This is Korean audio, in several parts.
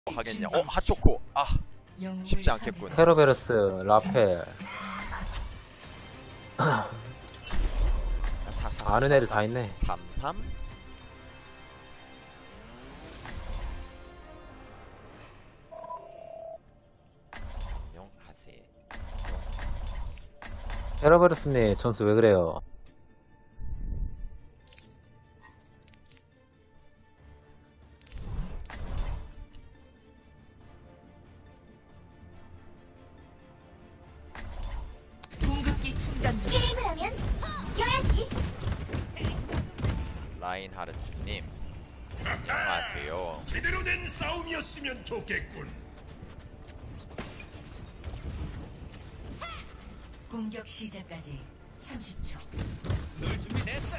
하겠냐? 하초코. 아, 쉽지 않겠군. 헤로베르스, 라펠. 아는 애들 다 있네. 33. 안녕하세요. 헤로베르스님, 전수 왜 그래요? 공급기 충전 중. 게임을 하면 이겨야지. 라인하르트님, 안녕하세요. 제대로 된 싸움이었으면 좋겠군. 공격 시작까지 30초. 널 준비됐어.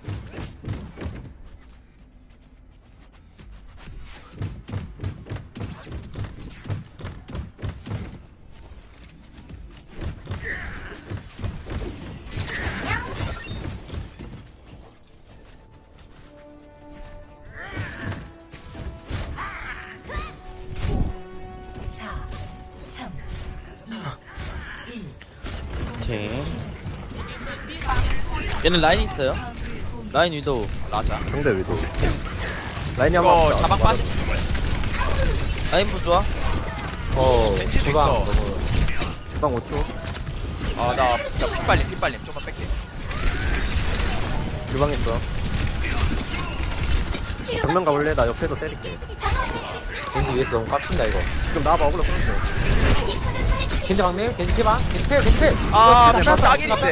얘는 라인 있어요. 라인 위도우. 라자. 상대 위도 라인이 이거 한번 자막 빠지. 라인 부좋아. 벤치도 주방 있어. 너무. 주방 5초 아, 나 핏발림. 좀만 뺄게. 주방 있어. 정면 가볼래? 나 옆에서 때릴게. 겐지 위에서 너무 깝친다, 이거. 지금 나와봐. 어그로 끊었어. 겐지 방밀? 겐지 피방? 겐지 필! 아, 이거 딱일인데.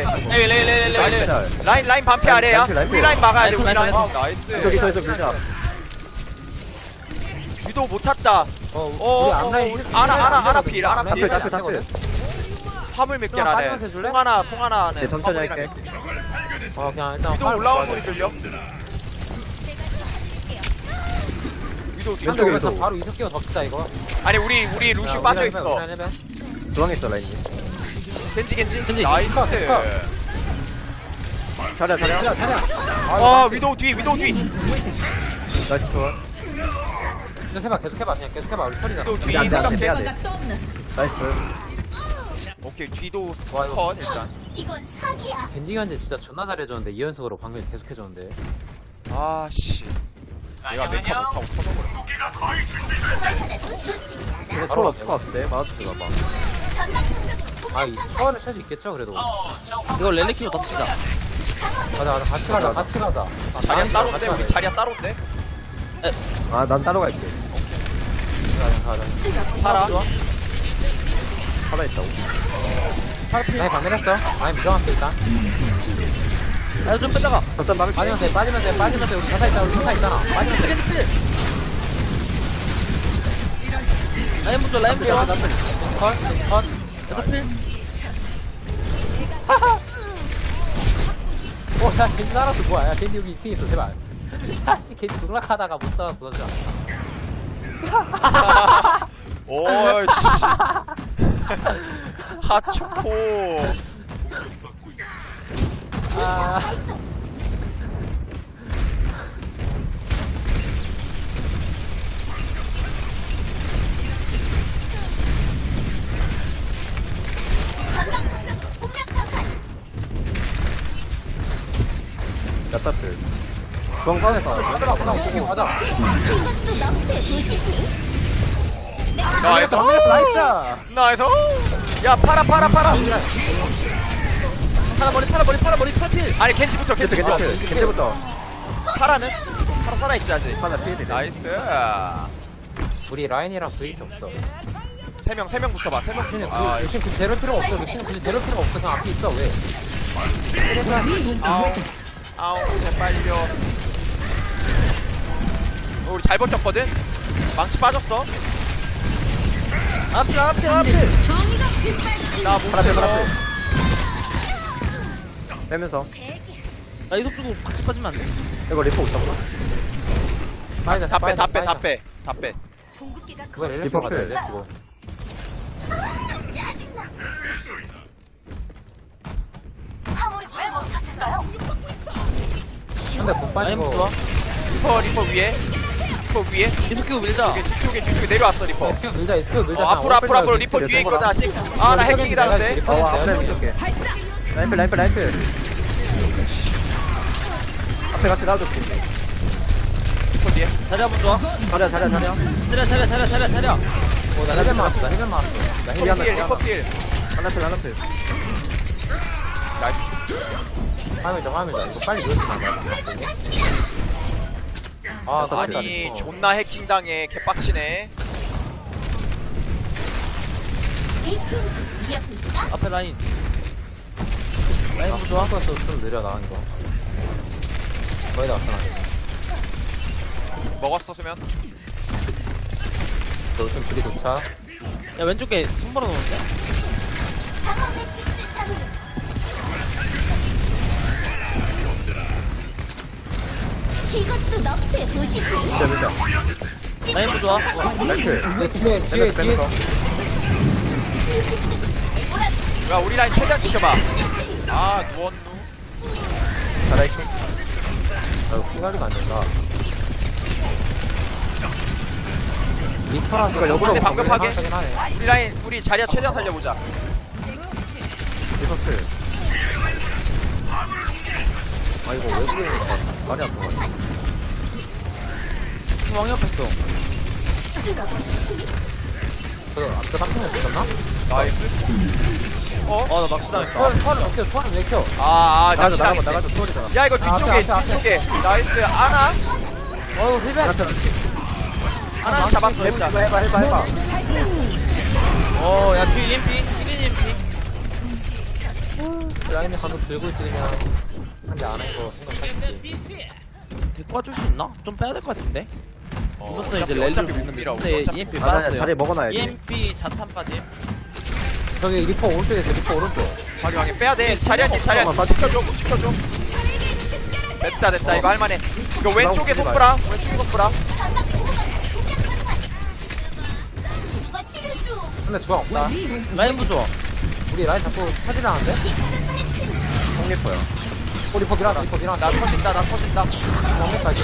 라인 반피 라인, 아래야. 라인, 우리 라인 막아야 돼. 우리 라인, 라인. 라인. 나이스. 저기서 밀자. 유도 못 탔다. 우리 앞라인. 아나 필. 앞에 앞에. 화물 몇 좀 개나 빠지면서 해. 해줄래? 송하나는. 네, 천천히 할게. 그냥 일단. 유도 올라오는 소리 들려? 유도 뒤에. 왼쪽에 왼쪽에서 위도. 바로 이석기가 덮치다, 이거. 아니, 우리 루슈 빠져있어. 주방에 있어 라인이. 겐지. 나이스. 잘해. 위도우 뒤. 나이스 좋아. 계속 해봐. 우리 소리잖아. 위도우 뒤. 안 돼, 안 돼, 생각해. 빼야 돼. 나이스. 오케이, 뒤도 와, 이거 컷, 일단. 이건 사기야. 겐지 현재 진짜 존나 잘해줬는데, 2연속으로 방금 계속 해줬는데. 아씨. 내가 메카 못하고 터져버려. 근데 초월 없을 것 같은데. 마우스가 봐. 이 스코어는 칠 수 있겠죠, 그래도. 이거 랠리 키고 덮치자. 가자. 같이 가자. 자리야 따로인데? 우리 자리야 따로인데? 난 따로 갈게. 가자. 살아. 하나 있다고. 라인 방밀했어. 라인 무정할게, 일단. 아, 좀 뺐다가. 일단 막을게. 빠지면서 해. 우리 자사 있잖아. 빠지면서 해. 라인 부좋아, 라인 부좋아. 컷. 야, 겐지 살았어, 뭐야. 야, 겐지 여기 2층에 있어, 제발. 야, 씨, 겐지 농락하다가 못 살았어, 진짜. 오이씨. 핫초코. 야따필. 주방 방에서. 가자. 이것도 너프의 도시지. 나이스. 나이스. 나이스. 야, 팔아. 팔아 머리 팔필. 아니, 겐지부터. 겐지부터. 파라는? 파라 살아있지, 아직. 하나 필이네. 나이스. 우리 라인이랑 브리지 없어. 3명부터 봐, 3명. 루시는 굳이 데려올 필요가 없어. 그냥 앞에 있어, 왜? 아우, 제발요. 우리 잘 버텼거든? 망치 빠졌어. 앞필. 나 못 파라 들어. 빼면서. 나 이속 주고 박치 빠지면 안 돼. 이거 리포 없었나? 다 빼. 공급기가 그거 렐레스 리퍼 같아, 필. 렐레스 그거. 화물이 왜 못탔을까요? 근데 못 라인 빠지고. 부좋아. 리퍼 위에. 리퍼 위에. 계속 키고 밀자. 뒤쪽에 내려왔어 리퍼. 스피어 밀자 스피어 밀자. 앞으로 리퍼 뒤에 있거든 아직. 아나 해킹이다 근데. 앞에 밀게. 라인필 앞에 같이 놔둘게. 리퍼 뒤에. 자리 한번 좋아. 자리야. 자리. 나 헬멧 맞았어 헬멧 맞았어. 나 리퍼 힐이 필 하나. 리퍼 필. 하나필. 나이스. 화면이다 이거 빨리 누르지 마. 아 아니 존나 해킹 당해 개빡치네. 앞에 라인. 라인 좋아. 좀 느려 나간 거. 거의 다 왔어. 먹었어 수면. 좀 둘이 도착. 야 왼쪽에 손바닥 넣었는데? 이것도 너프의 도시지. 밀자. 라인 좋아. 라인필. 뒤에. 야 우리 라인 최대한 지켜봐. 아 누웠누. 자라이킹. 아 피가리가 안 된다. 리퍼라서 이거 역으로 방금 파괴. 하긴 하네. 우리 자리야 최대한 살려보자. 리퍼필. 아 이거 왜 그러니까 말이 안 통하네. 왕옆했어. 저 앞에 3층에 있었나? 나이스. 나 막시당했다. 소환 왜 켜? 나 지나갔네. 나가죠 소리잖아. 야 이거 뒤쪽에. 나이스. 아나 힐백. 하나 잡았어. 해보자. 해봐. 야 뒤에 EMP. 1인 EMP. 라인을 방금 들고 있으면 한대 안 한거 생각하지. 데리고 와줄 수 있나? 좀 빼야 될 것 같은데? 이것도 이제 랠리로 어차피 못 밀는데 밀어. 근데 어차피 EMP 못 밀어. 받았어요. 자리 먹어놔야지. EMP 자탄까지. 저기 리퍼 오른쪽에 있어. 리퍼 오른쪽. 확인 빼야 돼. 자리한님 지켜줘. 됐다 이거 할만해. 이거 왼쪽에 손보라. 근데 주방 없다. 라인 부좋아. 우리 라인 자꾸 터지라는데? 홍리퍼야. 리퍼 밀어라. 나 터진다. 정면까지.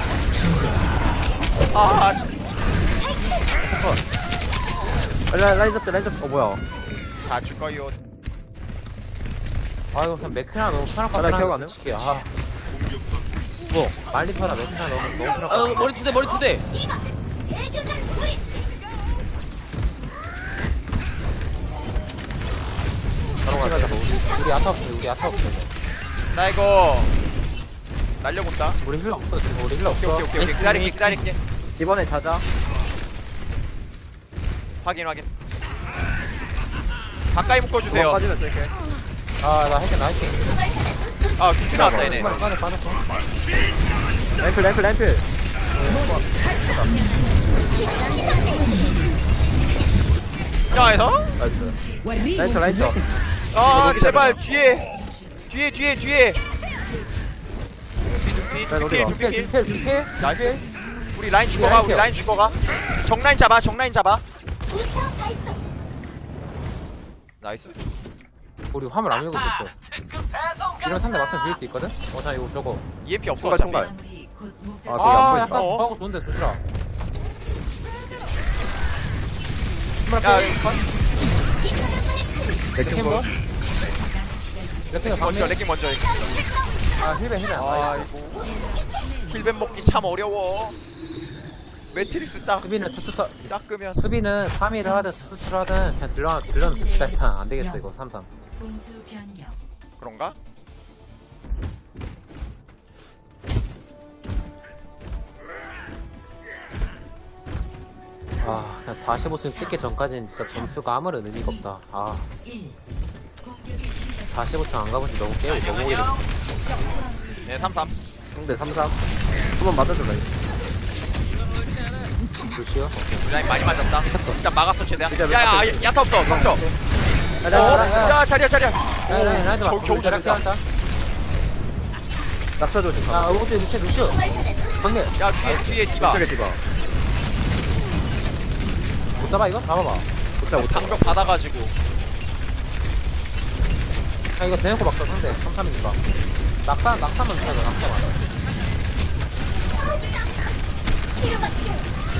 아 라인 잡자. 뭐야. 다 줄거요. 아 이거 그냥 맥크나 너무 편할 것 나 같아. 기억 안 해요? 솔직히. 아 뭐? 말리터나 맥크나 너무 편할 것 같아. 머리 두 대. 바로 가자. 우리 아타 없어. 나 이거 날려본다. 우리 힐러 없어 지금. 우리 힐러 없어. 오케이 기다릴게. 이번에 자자. 확인. 가까이 묶어주세요. 빠지면 쓸게. 아나 할게. 아 큐티 나왔다 얘네. 빠졌어. 라인필. 야 해서? 나이스. 라인 쳐. 아 제발 뒤에. 나 어디가? 두필. 나이스. 우리 라인 죽어가. 정라인 잡아. 나이스. 우리 화물 안 밀고 있었어. 이런 상대 맞으면 빌릴 수 있거든? 자 이거 저거. EMP 없어. 총괄. 마무리 곧 목적. 아, 그게 안 보였어. 약간 하고 좋은데 도시라. 야 레킹볼? 레킹볼 방면. 레킹 먼저. 아 힐벤. 아이고 힐벤 먹기 참 어려워. 매트릭스 수비는 투투터. 닦으면. 수비는 3위를 하든 투투를 하든 그냥 딜러는 봅시다. 안 되겠어 이거 3-3. 공수 변경. 그런가? 아 그냥 45층 찍기 전까지는 진짜 점수가 아무런 의미가 없다. 아 1. 공격이 시작. 45층 안 가본지 너무 오래됐어. 네 3-3. 상대 3-3. 한번 맞아줘 라인. 루시오? 우리 라인 많이 맞았다. 일단 막았어 최대한. 이제 야야 야타 없어. 멈춰. 야 자리야. 라인 봐. 겨우 잘했다. 낙차 조심. 야 오른쪽에 루시오. 방금 야 뒤에 디바. 왼쪽에 디바. 못 잡아 이거? 잡아봐. 못 잡아. 방벽 받아가지고. 아 이거 대놓고 막다 상대 3-3이니까. 낙사만 쳐야 돼. 낙사만. 치료받게.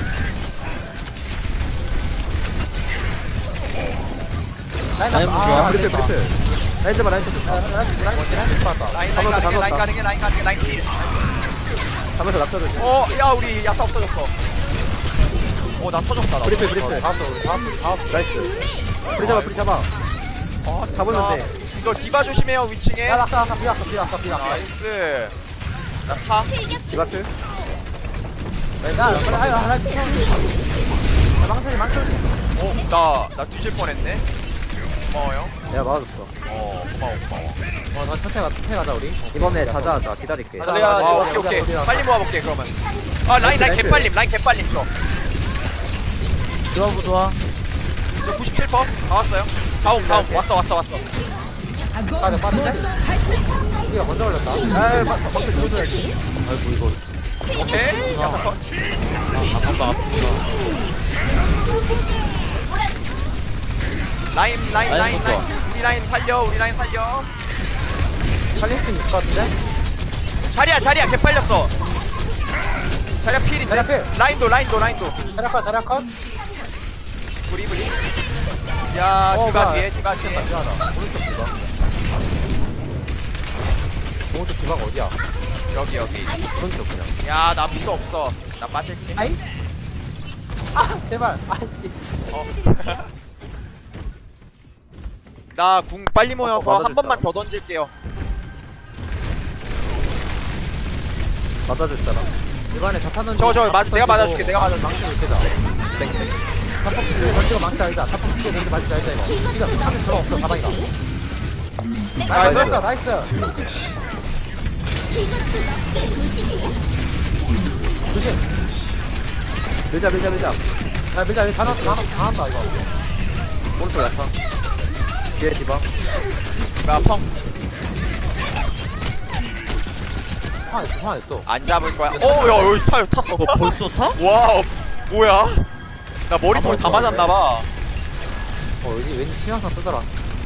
라인 라인 아, 보자. 브리필 브리필. 라인 잡아 라인 잡아. 라인 봤다. 라인 다 넣었다, 다 가능해 라인 가능해 라인 딜. 가면서 낙서를. 야 우리 야타 없어졌어. 나 터졌다 나. 브리필 브리필. 다음 나이스. 브리 잡아 브리 잡아. 다 보면 돼. 이거 디바 조심해요 위층에. 야 낙사 비낙사 나이스. 나 타. 디바트. 야 그래 아유 하나 좀 망설이 나 뒤질 뻔했네. 고마워요. 내가 막아줬어. 고마워. 나 천천히 가자 우리 이번에 자자하자 기다릴게. 가자. 오케이. 어디야. 빨리 모아볼게 그러면. 라인 개빨림. 좋아 좋아. 97%? 다 왔어요. 다음 왔어. 빠져 우리가 먼저 올렸다 아이 막대 조심해야지. 아이고 이거 오케이. 야타 컷. 아프다. 라인. 라인부터. 우리 라인 살려. 살릴 수 있을 것 같은데? 자리야 개빨렸어. 자리야 필인데. 자리야 필. 라인도. 자리야 컷 브리. 야 디바 뭐야. 뒤에. 미안하다 오른쪽 디바 오른쪽 디바가 어디야? 여기. 오른쪽 그냥 야 나 필요 없어. 나 빠질게. 아이? 아 제발 아씨 나 궁 빨리 모여서 한 맞아줄 번만 사람. 더 던질게요. 맞아줄 사람. 이번에 자판은 내가 맞아줄게. 망치를 이렇게다 타폭 던지고 망치 알자 타폭 피해 던지 맞지 알자 이거 니가 타는 저 없어 가방이가 나이스 이것도 너의 도시지. 조심 밀자. 야 밀자 다 나왔다 이거 오른쪽 약파. 뒤에 디바. 나 펑. 하나 또 안 잡을 거야. 야 여기 탔어. 벌써 타? 와 뭐야? 나 머리통에 다 맞았나봐. 여기 왠지 치명상 뜨더라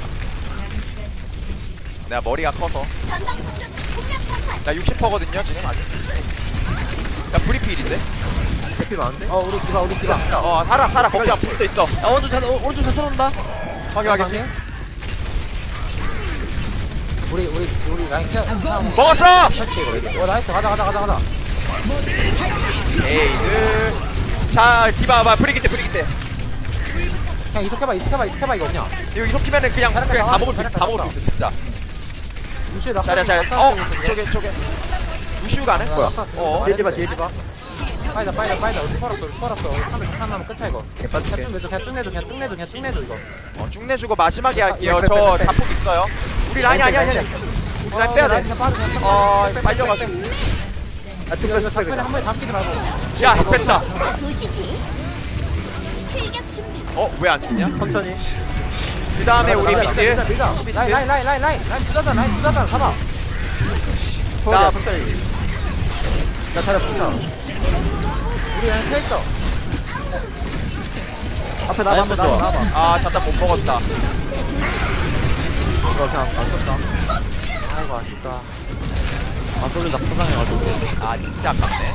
내가 머리가 커서. 전방 공격 공략 판단. 나 60%거든요 지금 아직. 야 브리필인데? 대피 많은데? 우리 디바 살아 걱정 붙어 있어. 야 오른쪽 잘 쏜다. 확인하겠지? 우리 라인 케어 먹었어! 나이스 가자 에이드. 자 디바 봐 브리기 때. 그냥 이속해봐 이거 그냥 이거 이렇게면은 그냥 다 먹을 수 있어 진짜. 루시 락 자리야. 저게. 루시우가 안 할 거야. 뒤에 디바. 빠이다 우리 털었어 우리 하나면 끝이야 이거 개빠질게. 그냥 쭉 내줘 이거 쭉 내주고 마지막에 할게요. 빼. 저 자폭 있어요. 우리 라인이 아니야. 우리 라인 빼야 돼. 빨려가지고. 이거 작전에 한 번에 다 끼지 말고 야 뺐다. 도시지. 출격 준비. 왜 안 죽냐? 천천히. 그 다음에 우리 밀자 미드. 라인 부자잖아 잡아 나 천천히. 나 차려 붙여. 우리 라인 펴있어 앞에 라인 나봐. 좋아. 잠깐 못 먹었다. 이거 그냥 안 썼다. 아이고 아쉽다 소리가 포상해가지고. 진짜 아깝네.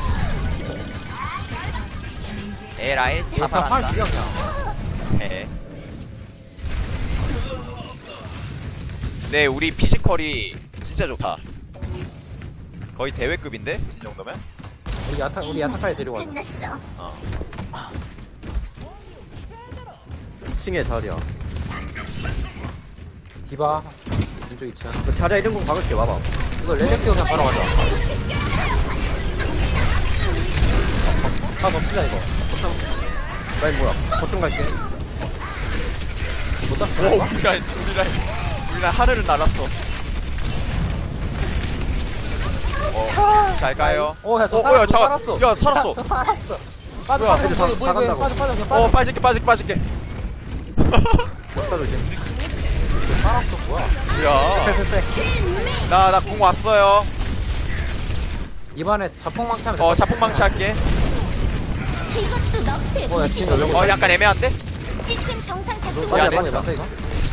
에라이 일단 활 자살한다. 죽여 그냥 네 우리 피지컬이 진짜 좋다. 거의 대회급인데 이 정도면? 우리 야타까지 데리고 가자 끝났어. 2층에 자리야. 디바 왼쪽 2층 그 자리야 이런 거 박을게 와봐. 이거 레넥티오 그냥 바로 가자 멈추자 이거 라인 뭐야? 거점 갈게. 못 잡어 우리 라인 하늘을 날았어. 잘 가요. 야, 저 뭐야, 살았어. 야, 살았어. 저 살았어. 빠져, 뭐야, 빠져, 애들 빠져, 다 간다고. 빠져, 그냥 빠져. 빠질게. 못 따르지. 살았어, 뭐야. 야, 나 공 왔어요. 이번에 자폭망치 하면 자폭망치 할게. 이것도 너의 야, 도시지. 지금 약간 애매한데? 시스템 정상 작동. 빠져, 미안해. 빠져, 이거.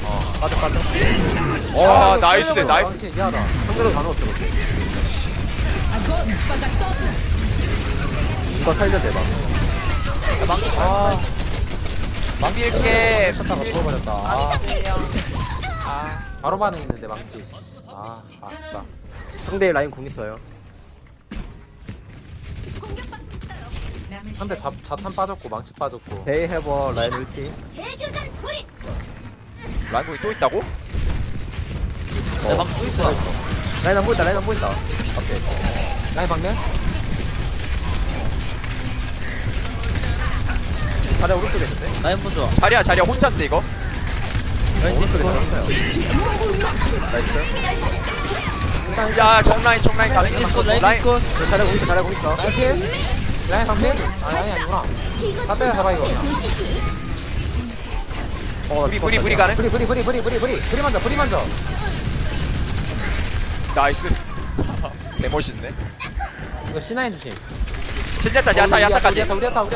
와, 나이스. 망치, 미안하다. 상대로 다 넣었어. 이거 살면 대박. 망빌게. 쳤다가 부어버렸다. 아, 아, 바로 반응했는데 망치. 아, 아쉽다. 상대 라인 궁 있어요. 상대 자탄 빠졌고 망치 빠졌고. They have a 라인 ulti. 재교전 불이. 라인공이 또 있다고? 내 방금 또 있어. 라인 안 보인다, 라인 안 보인다. 오케이. 라인 방면? 자리야 오른쪽에 있는데? 라인 보자. 자리야 혼자인데 이거? 라인 오른쪽에 디스코. 있어요. 나이스. 야 정라인 가능. 라인 디스코. 라인 라인 디스코. 자리야 공 있어, 자리야 공 있어. 라인 필? 라인 방면? 아, 라인이 아니구나. 다 때려 잡아 이거. 보시지. 브리 가능? 브리 먼저. 나이스. 개멋있네. 이거 C9 조심. 젠야타 야타까지. 우리 야타.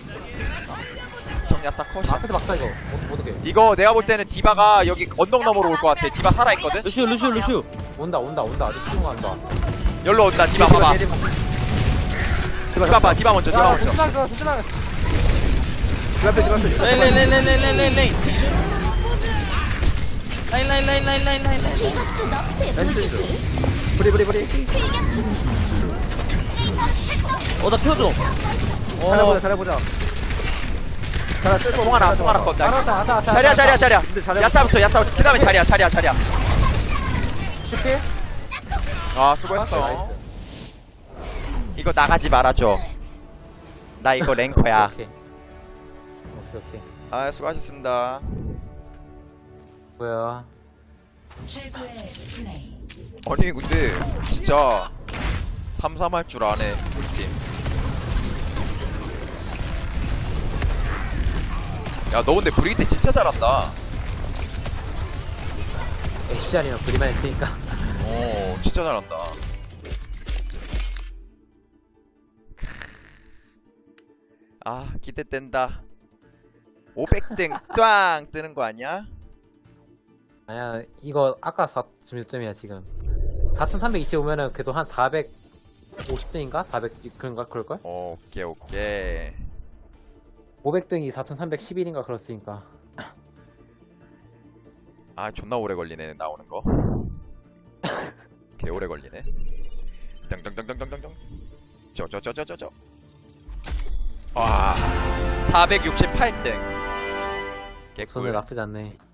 정야타 컷이. 앞에서 막자 이거. 못 오게. 이거 내가 볼 때는 디바가 여기 언덕 너머로 올 것 같아. 디바 살아있거든? 루슈. 온다. 아직 친구가 안 와. 열로 온다. 디바 봐봐. 디바 먼저. 조심하게. 집 앞에. 레인. 라인. 이것도 너프에 보시지. 브리. 출격 준비. 나 펴줘. 잘해보자. 자리야 쓸 통 하나 컷. 알았다. 자리야. 근데 자리야- 야타부터. 그 다음에 자리야. 쉽게? 아, 수고했어. 이거 나가지 말아줘. 나 이거 랭커야. 오케이. 아, 수고하셨습니다. 뭐야? 최고의 플레이. 아니, 근데, 진짜, 3-3 할 줄 아네, 우리 팀. 야, 너 근데 브리기테 진짜 잘한다. ACR이랑 브리만 했으니까. 오, 진짜 잘한다. 아, 기대된다. 500등 꽝 뜨는 거 아니야? 아니야, 이거 아까 4점 몇 점이야 지금. 4,320 오면은 그래도 한 450등인가? 400 그럴걸? 오케이. 500등이 4,311인가 그렇으니까. 아, 존나 오래 걸리네, 나오는 거. 개 오래 걸리네. 덩덩덩덩덩덩. 저. 와, 468등. 손을 개꿀. 나쁘지 않네.